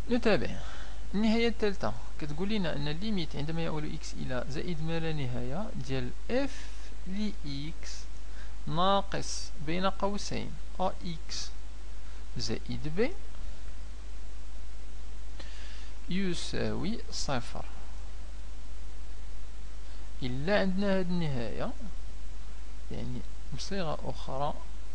نتابع. النهاية الثالثة كتقول لنا أن الليميت عندما يؤول إكس إلى زائد ما لا نهاية ديال اف لإكس ناقص بين قوسين أ إكس زائد ب يساوي صفر. إلا عندنا هاد النهاية يعني بصيغة أخرى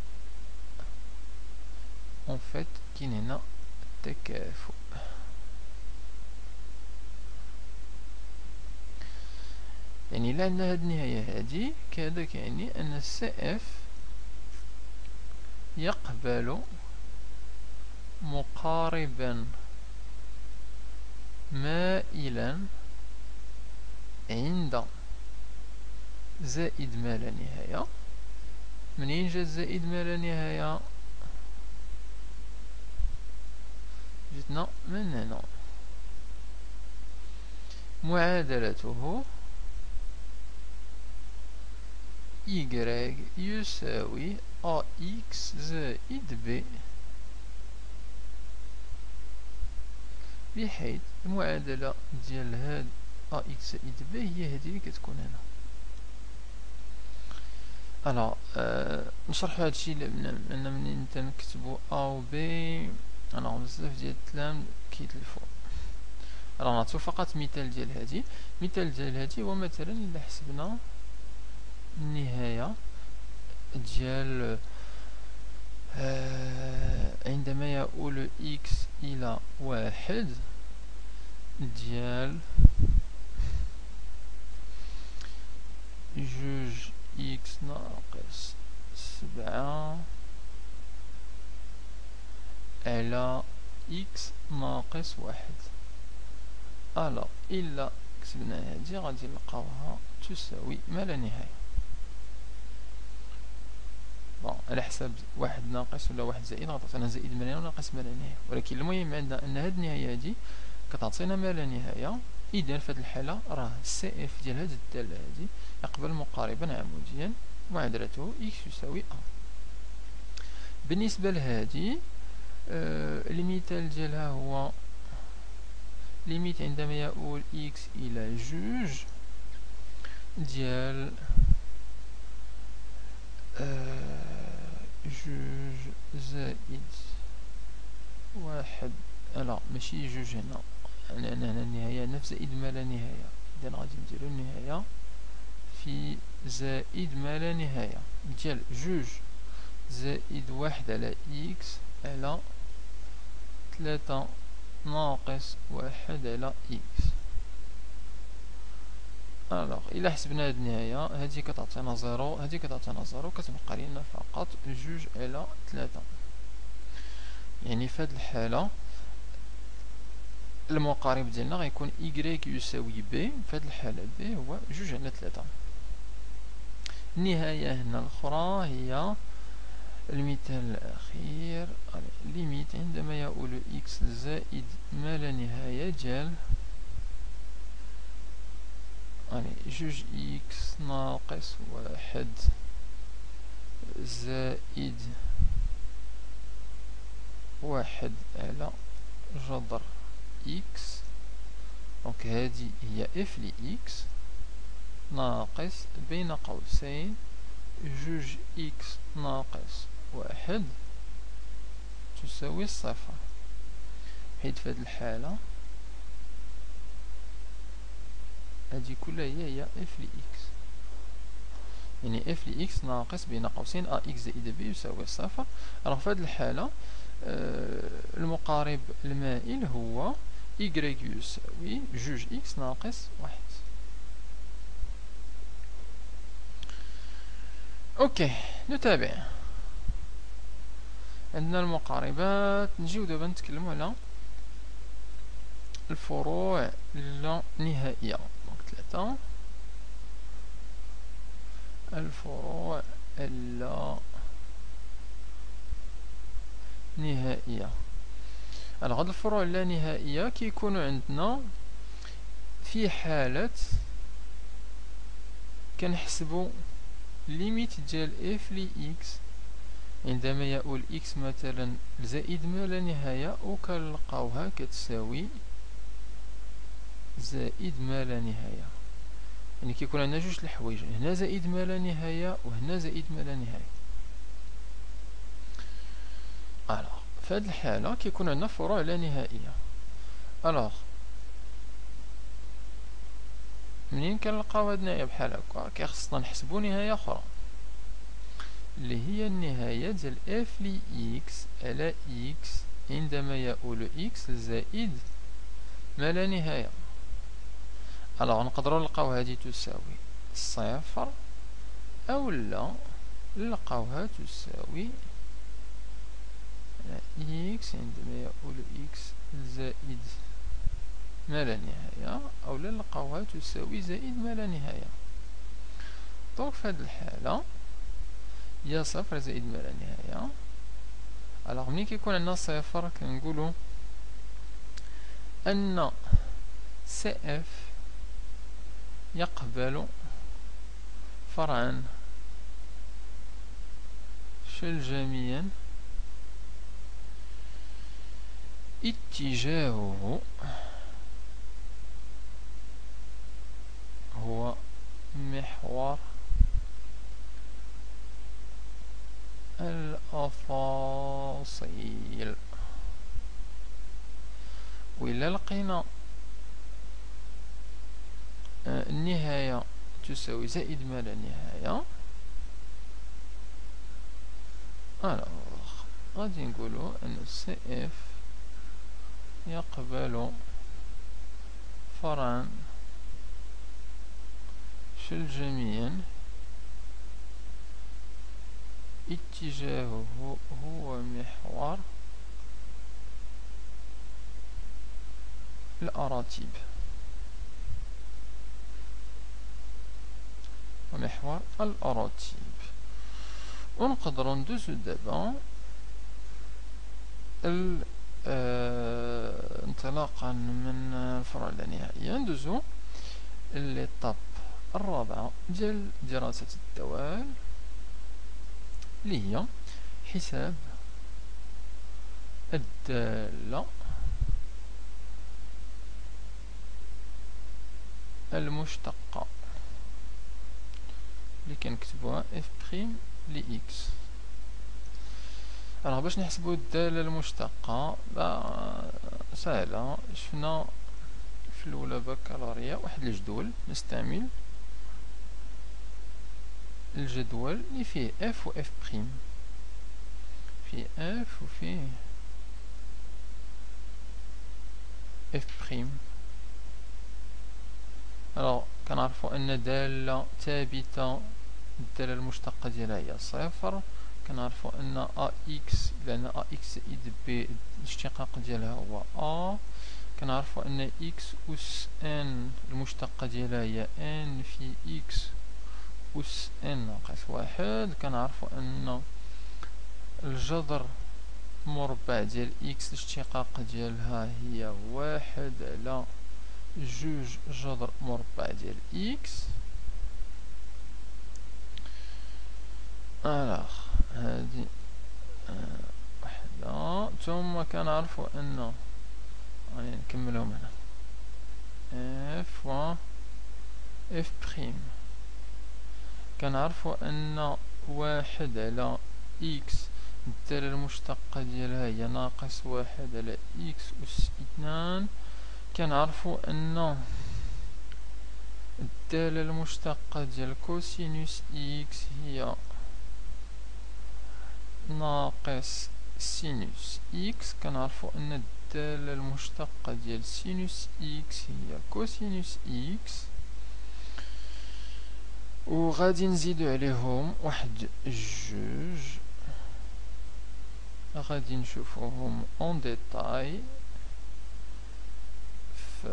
en fait كاين هنا تكافؤ. يعني إلا عندنا هاد النهاية هادي كذا كيعني أن سي اف يقبل مقاربا مائلا عند زائد ما لا نهاية. منين جات زائد ما لا نهاية؟ جتنا من هنا. معادلته y يساوي ax زائد b، بحيث المعادلة ديال هاد ax زائد b هي هذه اللي كتكون هنا. الوغ نشرحو هادشي لأن منين تنكتبو a و b الوغ بزاف ديال الكلام كيتلفو. الوغ نعطيو فقط مثال ديال هادي. مثال ديال هادي هو مثلا إلا حسبنا النهاية ديال عندما يؤول إكس إلى واحد ديال جوج إكس ناقص سبعة على إكس ناقص واحد. ألوغ إلا كتبنا هادي غادي نلقاوها تساوي ما لا نهاية. بون على حساب واحد ناقص ولا واحد زائد غتعطينا زائد ما لا نهاية وناقص ما لا نهاية، ولكن المهم عندنا أن هاد النهاية هادي كتعطينا ما لا نهاية. إذا في هاد الحالة راه سي اف ديال هاد الدالة هادي يقبل مقاربا عموديا معادلته إكس يساوي أ. بالنسبة لهادي المثال ديالها هو ليميت عندما يؤول إكس إلى جوج ديال جوج زائد واحد. لا ماشي جوج هنا، لأن هنا النهاية نفس زائد ما لا نهاية، إذا غادي نديرو النهاية في زائد ما لا نهاية ديال جوج زائد واحد على إكس على تلاتة ناقص واحد على إكس. الوغ إلا حسبنا هاد النهاية هادي كتعطينا زيرو، هادي كتعطينا زيرو، كتبقى لينا فقط جوج على تلاتة. يعني في هاد الحالة المقارب ديالنا غيكون إكغيك يساوي بي، في هاد الحالة بي هو جوج على تلاتة. النهاية هنا الأخرى هي المثال الأخير. ليميت عندما يؤول إكس زائد ما لا نهاية ديال جوج إكس ناقص واحد زائد واحد على جذر إكس. دونك هادي هي اف لإكس ناقص بين قوسين جوج إكس ناقص واحد تساوي صفر، حيت في هاد الحالة هادي كلها هي اف لإكس، يعني اف لإكس ناقص بين قوسين ا إكس زائد بي يساوي صفر. alors في هاد الحالة المقارب المائل هو إكغيك يساوي جوج إكس ناقص واحد. اوكي نتابع. عندنا المقاربات، نجيو دابا نتكلمو على الفروع اللا نهائية. دونك ثلاثة الفروع اللا نهائية. هاد الفروع اللا نهائية كيكونوا عندنا في حالة كنحسبو ليميت ديال اف لإكس عندما يؤول إكس مثلا زائد ما لا نهاية وكنلقاوها كتساوي زائد ما لا نهاية. يعني كيكون عندنا جوج الحوايج، هنا زائد ما لا نهاية وهنا زائد ما لا نهاية. الوغ في هاد الحالة كيكون عندنا فروع لا نهائية. الوغ منين كنلقاو هاد النهاية بحال هكا كيخصنا نحسبو نهاية أخرى اللي هي النهاية ديال اف ل إكس على إكس عندما يؤول إكس زائد ما لا نهاية. الوغ نقدرو نلقاو هادي تساوي صفر أولا نلقاوها تساوي إكس عندما يؤول إكس زائد ما لا نهاية، أولا نلقاوها تساوي زائد ما لا نهاية. دونك في هاد الحالة يا صفر زائد ما لا نهاية. الوغ ملي كيكون عندنا صفر كنقولو أن سي اف يقبل فرعا شلجميا اتجاهه هو محور الأفاصيل. وإلا لقينا النهاية تساوي زائد ما لا نهاية، غادي نقولو أن سي اف يقبل فرعا شلجميا اتجاهه هو محور الأراتب. ومحور الأراتب. ونقدروا ندوزو دابا انطلاقا من الفروع اللانهائية ندوزو للطاب الرابعة ديال دراسة الدوال اللي هي حساب الدالة المشتقة اللي كنكتبوها اف بريم لإكس. alors باش نحسبو الدالة المشتقة سهلة. شفنا في الأولى بكالوريا واحد الجدول نستعمل الجدول اللي فيه اف و اف بريم، فيه اف و فيه اف بريم. alors كنعرفو ان دالة ثابتة الدالة المشتقة ديالها هي صفر. كنعرفو ان ا اكس لان ا اكس زائد بي الاشتقاق ديالها هو ا. كنعرفو ان اكس اس ان المشتقة ديالها هي ان في اكس اس ان ناقص واحد. كنعرفو ان الجذر مربع ديال اكس الاشتقاق ديالها هي واحد على جوج جذر مربع ديال اكس. هادي وحدة. ثم كنعرفو ان غادي نكملهم هنا اف و اف بريم. كنعرفو ان واحد على اكس الدالة المشتقة ديالها هي ناقص واحد على اكس أس اثنان. كنعرفو ان الدالة المشتقة ديال كوسينوس اكس هي ناقص سينوس اكس. كنعرفو ان الدالة المشتقة ديال سينوس اكس هي كوسينوس اكس. وغادي نزيدو عليهم واحد جوج غادي نشوفوهم اون ديتاي في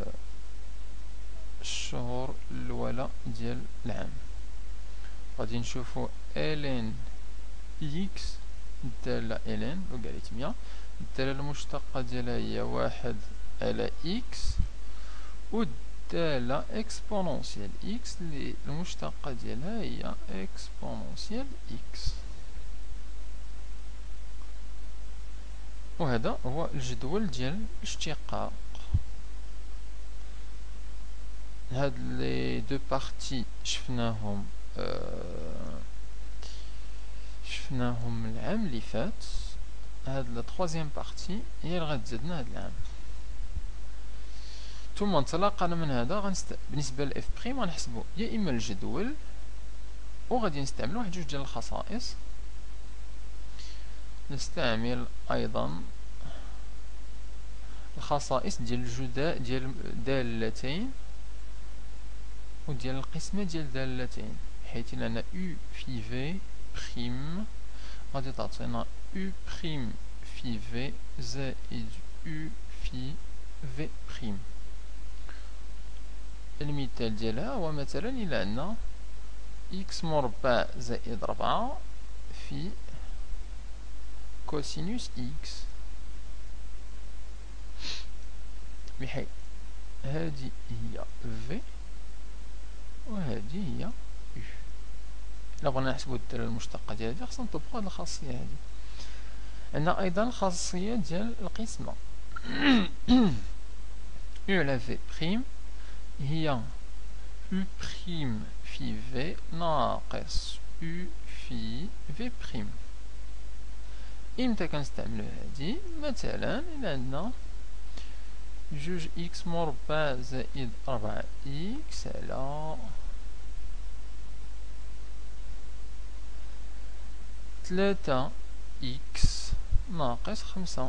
الشهور الأولى ديال العام. غادي نشوفو الين اكس الدالة الين لوغاريتمية الدالة المشتقة ديالها هي واحد على اكس، والدالة اكسبونونسيال اكس اللي المشتقة ديالها هي اكسبونونسيال اكس. وهذا هو الجدول ديال الاشتقاق. هاد لي دو بارتي شفناهم العام اللي فات. هاد لا تروازيام بارتي هي اللي غتزادنا هاد العام. ثم انطلاقا من هذا بالنسبه ل اف بريم غنحسبوا يا اما الجدول وغادي نستعملوا واحد جوج ديال الخصائص. نستعمل ايضا الخصائص ديال الجداء ديال دالتين وديال القسمه ديال دالتين، حيث لنا u في v بريم غادي تعطينا u بريم في v زائد u في v بريم. المثال ديالها هو مثلا الى عندنا x مربع زائد 4 في كوسينوس x، بحيث هذه هي v وهذه هي u. إلا بغينا نحسبو الدالة المشتقة ديال هادي خصنا نطبقو هاد الخاصية هادي. عندنا أيضا الخاصية ديال القسمة u على v بريم هي u بريم في v ناقص u في v بريم. إمتى كنستعملو هادي؟ مثلا إلا عندنا جوج إكس مربع زائد 4 إكس على 3 إكس ناقص 5،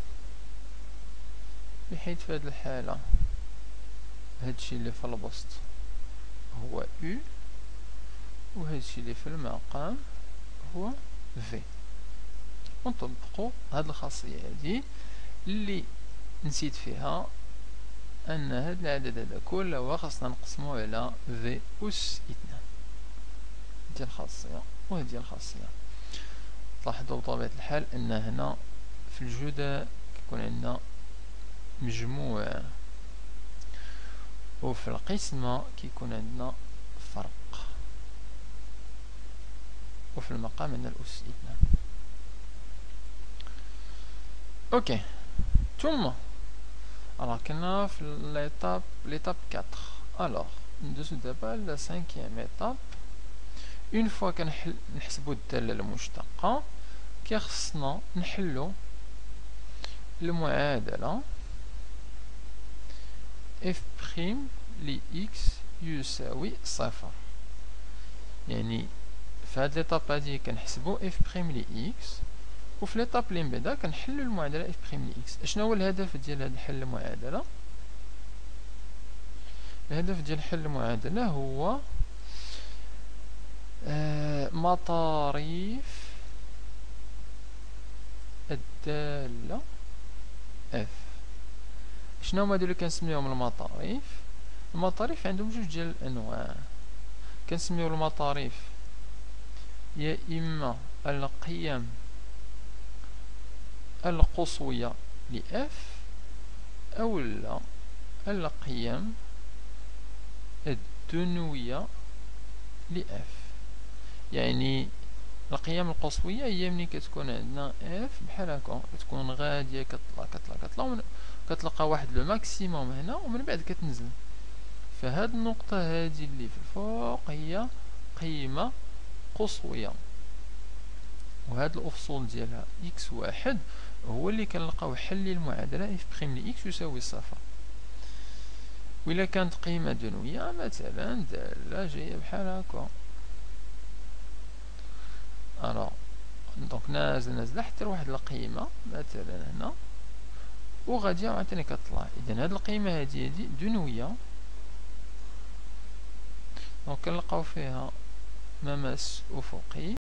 بحيث في هاد الحالة هادشي اللي في البسط هو u وهادشي اللي في المقام هو v. ونطبقو هاد الخاصية هادي اللي نسيت فيها أن هاد العدد هذا كله خاصنا نقسموه على v أس 2. هادي الخاصية وهادي الخاصية. تلاحظوا بطبيعة الحال أن هنا في الجداء كيكون عندنا مجموع، وفي القسمة كيكون عندنا فرق، وفي المقام عندنا الأس 2. اوكي. ثم alors كنا في l'étape 4. alors ندوزو دابا لا 5e étape. اون فوا كنحسبو الدالة المشتقة كيخصنا نحلو المعادلة f بريم ل x يساوي 0. يعني في هاد ليطاب هادي كنحسبو f بريم ل x، وفي ليطاب اللي من بعدا كنحلو المعادلة f بريم ل x. اشنا هو الهدف ديال هاد حل المعادلة؟ الهدف ديال حل المعادلة هو مصاريف الدالة f. شنو هما هادو اللي كنسميوهم المطاريف؟ المطاريف عندهم جوج ديال الانواع. كنسميو المطاريف يا اما القيم القصوية ل f او لا القيم الدنوية ل f. يعني القيم القصوية هي ملي كتكون عندنا f بحال هكا كتكون غادية كتطلع كتلقى واحد لو ماكسيموم هنا ومن بعد كتنزل. فهاد النقطة هادي اللي في الفوق هي قيمة قصوية، وهاد الأفصول ديالها x1 هو اللي كنلقاو حل المعادلة f بريم ل x يساوي 0. وإلا كانت قيمة دنوية مثلا دالة جاية بحال هكا، الوغ دونك نازلة حتى لواحد القيمة مثلا هنا وغادية عاوتاني كتطلع. إذا هاد القيمة هادي دنوية، دونك كنلقاو فيها مماس أفقي